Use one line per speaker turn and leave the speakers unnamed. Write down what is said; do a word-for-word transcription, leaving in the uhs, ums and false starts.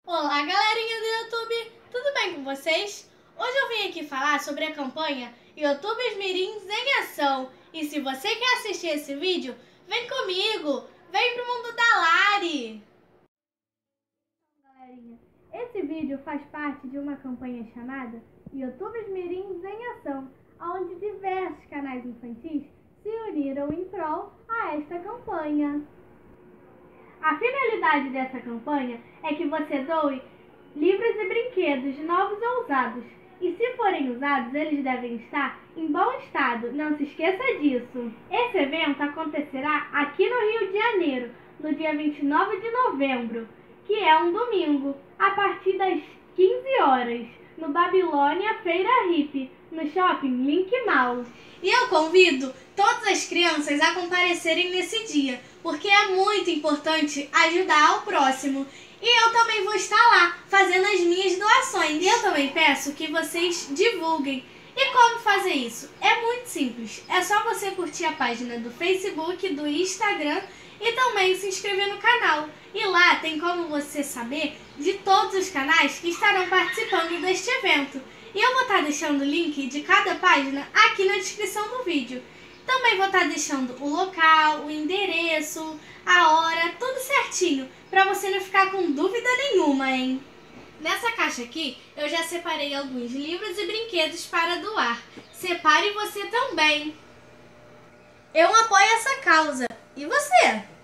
Olá, galerinha do YouTube! Tudo bem com vocês? Hoje eu vim aqui falar sobre a campanha YouTubers Mirins em Ação. E se você quer assistir esse vídeo, vem comigo! Vem pro mundo da Lari! Então, galerinha, esse vídeo faz parte de uma campanha chamada YouTubers Mirins em Ação, onde diversos canais infantis se uniram em prol a esta campanha. A finalidade dessa campanha é que você doe livros e brinquedos novos ou usados. E se forem usados, eles devem estar em bom estado, não se esqueça disso. Esse evento acontecerá aqui no Rio de Janeiro, no dia vinte e nove de novembro, que é um domingo, a partir das quinze horas, no Babilônia Feira Hippie, no Shopping Link Mall. E eu convido todas as crianças a comparecerem nesse dia, porque é muito importante ajudar ao próximo. E eu também vou estar lá, fazendo as minhas doações. E eu também peço que vocês divulguem. E como fazer isso? É muito simples. É só você curtir a página do Facebook, do Instagram e também se inscrever no canal. E lá tem como você saber de todos os canais que estarão participando deste evento. E eu vou estar deixando o link de cada página aqui na descrição do vídeo. Também vou estar deixando o local, o endereço, a hora, tudo certinho, para você não ficar com dúvida nenhuma, hein? Nessa caixa aqui, eu já separei alguns livros e brinquedos para doar. Separe você também. Eu apoio essa causa. E você?